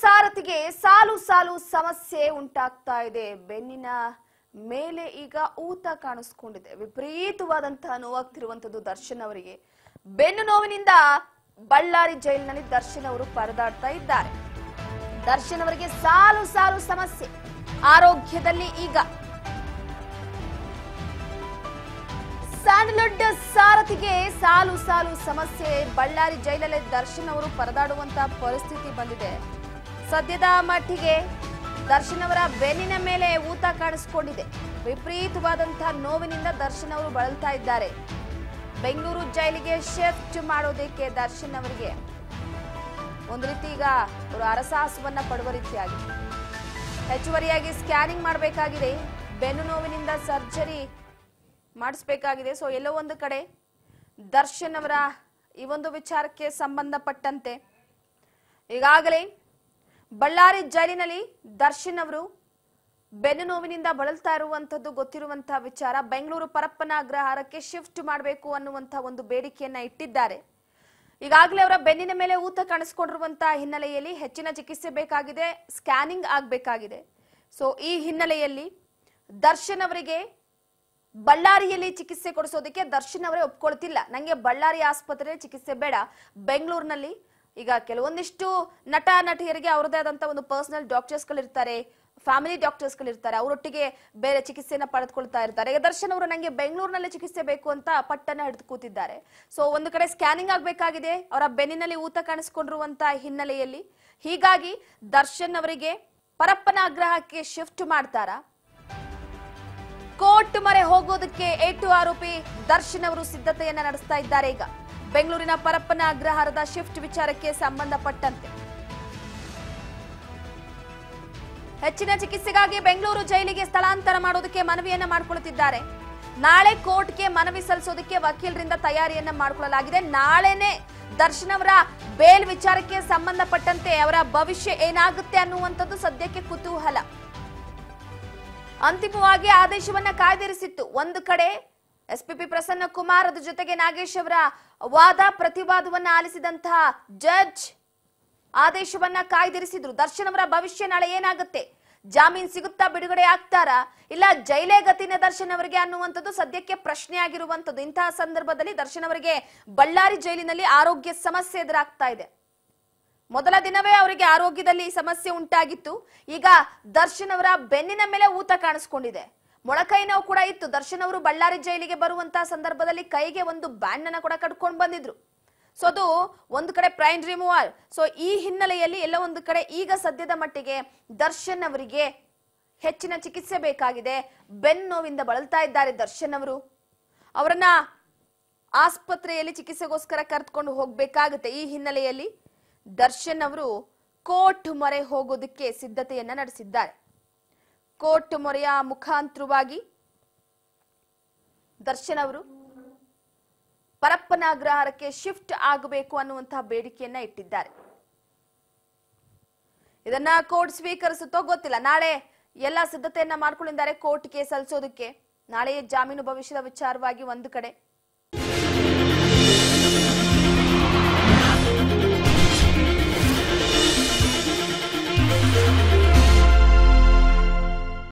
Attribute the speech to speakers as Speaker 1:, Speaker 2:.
Speaker 1: ಸಾರಥಿಗೆ ಸಾಲು ಸಾಲು ಸಮಸ್ಯೆ ಉಂಟಾಗ್ತಾ ಇದೆ. ಬೆನ್ನಿನ ಮೇಲೆ ಈಗ ಊತ ಕಾಣಿಸ್ಕೊಂಡಿದೆ. ವಿಪರೀತವಾದಂತಹ ನೋವಾಗ್ತಿರುವಂತದ್ದು ದರ್ಶನ್ ಅವರಿಗೆ. ಬೆನ್ನು ನೋವಿನಿಂದ ಬಳ್ಳಾರಿ ಜೈಲಿನಲ್ಲಿ ದರ್ಶನ್ ಅವರು ಪರದಾಡ್ತಾ ಇದ್ದಾರೆ. ದರ್ಶನ್ ಅವರಿಗೆ ಸಾಲು ಸಾಲು ಸಮಸ್ಯೆ. ಆರೋಗ್ಯದಲ್ಲಿ ಈಗ ಸ್ಯಾಂಡಲ್ವುಡ್ ಸಾರಥಿಗೆ ಸಾಲು ಸಾಲು ಸಮಸ್ಯೆ. ಬಳ್ಳಾರಿ ಜೈಲಲ್ಲಿ ದರ್ಶನ್ ಅವರು ಪರದಾಡುವಂತಹ ಪರಿಸ್ಥಿತಿ ಬಂದಿದೆ. ಸದ್ಯದ ಮಟ್ಟಿಗೆ ದರ್ಶನ್ ಅವರ ಬೆನ್ನಿನ ಮೇಲೆ ಊತ ಕಾಣಿಸಿಕೊಂಡಿದೆ. ವಿಪರೀತವಾದಂತಹ ನೋವಿನಿಂದ ದರ್ಶನ್ ಅವರು ಬಳಲ್ತಾ ಇದ್ದಾರೆ. ಬೆಂಗಳೂರು ಜೈಲಿಗೆ ಶಿಫ್ಟ್ ಮಾಡೋದಕ್ಕೆ ದರ್ಶನ್ ಅವರಿಗೆ ಒಂದು ರೀತಿ ಈಗ ಅವರು ಅರಸಾಹಸವನ್ನ ಪಡುವ ರೀತಿಯಾಗಿದೆ. ಹೆಚ್ಚುವರಿಯಾಗಿ ಸ್ಕ್ಯಾನಿಂಗ್ ಮಾಡಬೇಕಾಗಿದೆ. ಬೆನ್ನು ನೋವಿನಿಂದ ಸರ್ಜರಿ ಮಾಡಿಸಬೇಕಾಗಿದೆ. ಸೊ ಎಲ್ಲೋ ಒಂದು ಕಡೆ ದರ್ಶನ್ ಅವರ ಈ ಒಂದು ವಿಚಾರಕ್ಕೆ ಸಂಬಂಧಪಟ್ಟಂತೆ ಈಗಾಗಲೇ ಬಳ್ಳಾರಿ ಜೈಲಿನಲ್ಲಿ ದರ್ಶನ್ ಅವರು ಬೆನ್ನು ನೋವಿನಿಂದ ಬಳಲ್ತಾ ಇರುವಂತದ್ದು ಗೊತ್ತಿರುವಂತಹ ವಿಚಾರ. ಬೆಂಗಳೂರು ಪರಪ್ಪನ ಅಗ್ರಹಾರಕ್ಕೆ ಶಿಫ್ಟ್ ಮಾಡಬೇಕು ಅನ್ನುವಂತಹ ಒಂದು ಬೇಡಿಕೆಯನ್ನ ಇಟ್ಟಿದ್ದಾರೆ. ಈಗಾಗಲೇ ಅವರ ಬೆನ್ನಿನ ಮೇಲೆ ಊತ ಕಾಣಿಸಿಕೊಂಡಿರುವಂತಹ ಹಿನ್ನೆಲೆಯಲ್ಲಿ ಹೆಚ್ಚಿನ ಚಿಕಿತ್ಸೆ ಬೇಕಾಗಿದೆ, ಸ್ಕ್ಯಾನಿಂಗ್ ಆಗಬೇಕಾಗಿದೆ. ಸೊ ಈ ಹಿನ್ನೆಲೆಯಲ್ಲಿ ದರ್ಶನ್ ಅವರಿಗೆ ಬಳ್ಳಾರಿಯಲ್ಲಿ ಚಿಕಿತ್ಸೆ ಕೊಡಿಸೋದಕ್ಕೆ ದರ್ಶನ್ ಅವರೇ ಒಪ್ಕೊಳ್ತಿಲ್ಲ. ನಂಗೆ ಬಳ್ಳಾರಿ ಆಸ್ಪತ್ರೆಯಲ್ಲಿ ಚಿಕಿತ್ಸೆ ಬೇಡ, ಬೆಂಗಳೂರಿನಲ್ಲಿ ಈಗ ಕೆಲವೊಂದಿಷ್ಟು ನಟ ನಟಿಯರಿಗೆ ಅವರದೇ ಆದಂತಹ ಒಂದು ಪರ್ಸನಲ್ ಡಾಕ್ಟರ್ಸ್ಗಳಿರ್ತಾರೆ, ಫ್ಯಾಮಿಲಿ ಡಾಕ್ಟರ್ಸ್ಗಳಿರ್ತಾರೆ, ಅವರೊಟ್ಟಿಗೆ ಬೇರೆ ಚಿಕಿತ್ಸೆಯನ್ನ ಪಡೆದುಕೊಳ್ತಾ ಇರ್ತಾರೆ. ಈಗ ದರ್ಶನ್ ಅವರು ನಂಗೆ ಬೆಂಗಳೂರಿನಲ್ಲಿ ಚಿಕಿತ್ಸೆ ಬೇಕು ಅಂತ ಪಟ್ಟನ್ನ ಹಿಡಿದು ಕೂತಿದ್ದಾರೆ. ಸೊ ಒಂದು ಕಡೆ ಸ್ಕ್ಯಾನಿಂಗ್ ಆಗಬೇಕಾಗಿದೆ, ಅವರ ಬೆನ್ನಿನಲ್ಲಿ ಊತ ಕಾಣಿಸಿಕೊಂಡಿರುವಂತಹ ಹಿನ್ನೆಲೆಯಲ್ಲಿ. ಹೀಗಾಗಿ ದರ್ಶನ್ ಅವರಿಗೆ ಪರಪ್ಪನ ಅಗ್ರಹಕ್ಕೆ ಶಿಫ್ಟ್ ಮಾಡ್ತಾರಾ? ಕೋರ್ಟ್ ಮೊರೆ ಹೋಗೋದಕ್ಕೆ ಏಟು ಆರೋಪಿ ದರ್ಶನ್ ಅವರು ಸಿದ್ಧತೆಯನ್ನ ನಡೆಸ್ತಾ ಇದ್ದಾರೆ. ಈಗ ಬೆಂಗಳೂರಿನ ಪರಪ್ಪನ ಅಗ್ರಹಾರದ ಶಿಫ್ಟ್ ವಿಚಾರಕ್ಕೆ ಸಂಬಂಧಪಟ್ಟಂತೆ ಹೆಚ್ಚಿನ ಚಿಕಿತ್ಸೆಗಾಗಿ ಬೆಂಗಳೂರು ಜೈಲಿಗೆ ಸ್ಥಳಾಂತರ ಮಾಡೋದಕ್ಕೆ ಮನವಿಯನ್ನ ಮಾಡಿಕೊಳ್ಳುತ್ತಿದ್ದಾರೆ. ನಾಳೆ ಕೋರ್ಟ್ಗೆ ಮನವಿ ಸಲ್ಲಿಸೋದಕ್ಕೆ ವಕೀಲರಿಂದ ತಯಾರಿಯನ್ನ ಮಾಡಿಕೊಳ್ಳಲಾಗಿದೆ. ನಾಳೆನೆ ದರ್ಶನ್ ಅವರ ಬೇಲ್ ವಿಚಾರಕ್ಕೆ ಸಂಬಂಧಪಟ್ಟಂತೆ ಅವರ ಭವಿಷ್ಯ ಏನಾಗುತ್ತೆ ಅನ್ನುವಂಥದ್ದು ಸದ್ಯಕ್ಕೆ ಕುತೂಹಲ. ಅಂತಿಮವಾಗಿ ಆದೇಶವನ್ನ ಕಾಯ್ದಿರಿಸಿತ್ತು. ಒಂದು ಕಡೆ ಎಸ್ಪಿಪಿ ಪ್ರಸನ್ನ ಕುಮಾರ್ ಜೊತೆಗೆ ನಾಗೇಶ್ ಅವರ ವಾದ ಪ್ರತಿವಾದವನ್ನ ಆಲಿಸಿದಂತಹ ಜಡ್ಜ್ ಆದೇಶವನ್ನ ಕಾಯ್ದಿರಿಸಿದ್ರು. ದರ್ಶನ್ ಅವರ ಭವಿಷ್ಯ ನಾಳೆ ಏನಾಗುತ್ತೆ, ಜಾಮೀನ್ ಸಿಗುತ್ತಾ, ಬಿಡುಗಡೆ ಆಗ್ತಾರಾ, ಇಲ್ಲ ಜೈಲೇ ಗತಿನ ದರ್ಶನ್ ಅವರಿಗೆ ಅನ್ನುವಂಥದ್ದು ಸದ್ಯಕ್ಕೆ ಪ್ರಶ್ನೆ ಆಗಿರುವಂತದ್ದು. ಇಂತಹ ಸಂದರ್ಭದಲ್ಲಿ ದರ್ಶನ್ ಅವರಿಗೆ ಬಳ್ಳಾರಿ ಜೈಲಿನಲ್ಲಿ ಆರೋಗ್ಯ ಸಮಸ್ಯೆ ಎದುರಾಗ್ತಾ ಇದೆ. ಮೊದಲ ದಿನವೇ ಅವರಿಗೆ ಆರೋಗ್ಯದಲ್ಲಿ ಸಮಸ್ಯೆ ಉಂಟಾಗಿತ್ತು. ಈಗ ದರ್ಶನ್ ಅವರ ಬೆನ್ನಿನ ಮೇಲೆ ಊತ ಕಾಣಿಸ್ಕೊಂಡಿದೆ. ಮೊಳಕೈ ನೋವು ಕೂಡ ಇತ್ತು. ದರ್ಶನ್ ಅವರು ಬಳ್ಳಾರಿ ಜೈಲಿಗೆ ಬರುವಂತಹ ಸಂದರ್ಭದಲ್ಲಿ ಕೈಗೆ ಒಂದು ಬ್ಯಾಂಡ್ ಅನ್ನ ಕೂಡ ಕಟ್ಕೊಂಡು ಬಂದಿದ್ರು. ಸೊ ಅದು ಒಂದು ಕಡೆ ಪ್ರೈನ್ ರಿಮೂವರ್. ಸೊ ಈ ಹಿನ್ನೆಲೆಯಲ್ಲಿ ಎಲ್ಲ ಒಂದು ಕಡೆ ಈಗ ಸದ್ಯದ ಮಟ್ಟಿಗೆ ದರ್ಶನ್ ಅವರಿಗೆ ಹೆಚ್ಚಿನ ಚಿಕಿತ್ಸೆ ಬೇಕಾಗಿದೆ. ಬೆನ್ನು ನೋವಿಂದ ಬಳಲ್ತಾ ಇದ್ದಾರೆ ದರ್ಶನ್ ಅವರು. ಅವರನ್ನ ಆಸ್ಪತ್ರೆಯಲ್ಲಿ ಚಿಕಿತ್ಸೆಗೋಸ್ಕರ ಕರೆದುಕೊಂಡು ಹೋಗ್ಬೇಕಾಗುತ್ತೆ. ಈ ಹಿನ್ನೆಲೆಯಲ್ಲಿ ದರ್ಶನ್ ಅವರು ಕೋರ್ಟ್ ಮೊರೆ ಹೋಗೋದಕ್ಕೆ ಸಿದ್ಧತೆಯನ್ನ ನಡೆಸಿದ್ದಾರೆ. ಕೋರ್ಟ್ ಮೊರೆಯ ಮುಖಾಂತರವಾಗಿ ದರ್ಶನ್ ಅವರು ಪರಪ್ಪನ ಅಗ್ರಹಾರಕ್ಕೆ ಶಿಫ್ಟ್ ಆಗಬೇಕು ಅನ್ನುವಂತಹ ಬೇಡಿಕೆಯನ್ನ ಇಟ್ಟಿದ್ದಾರೆ. ಇದನ್ನ ಕೋರ್ಟ್ ಸ್ವೀಕರಿಸುತ್ತೋ ಗೊತ್ತಿಲ್ಲ. ನಾಳೆ ಎಲ್ಲ ಸಿದ್ಧತೆಯನ್ನ ಮಾಡ್ಕೊಂಡಿದ್ದಾರೆ ಕೋರ್ಟ್ಗೆ ಸಲ್ಲಿಸೋದಕ್ಕೆ. ನಾಳೆ ಜಾಮೀನು ಭವಿಷ್ಯದ ವಿಚಾರವಾಗಿ ಒಂದು ಕಡೆ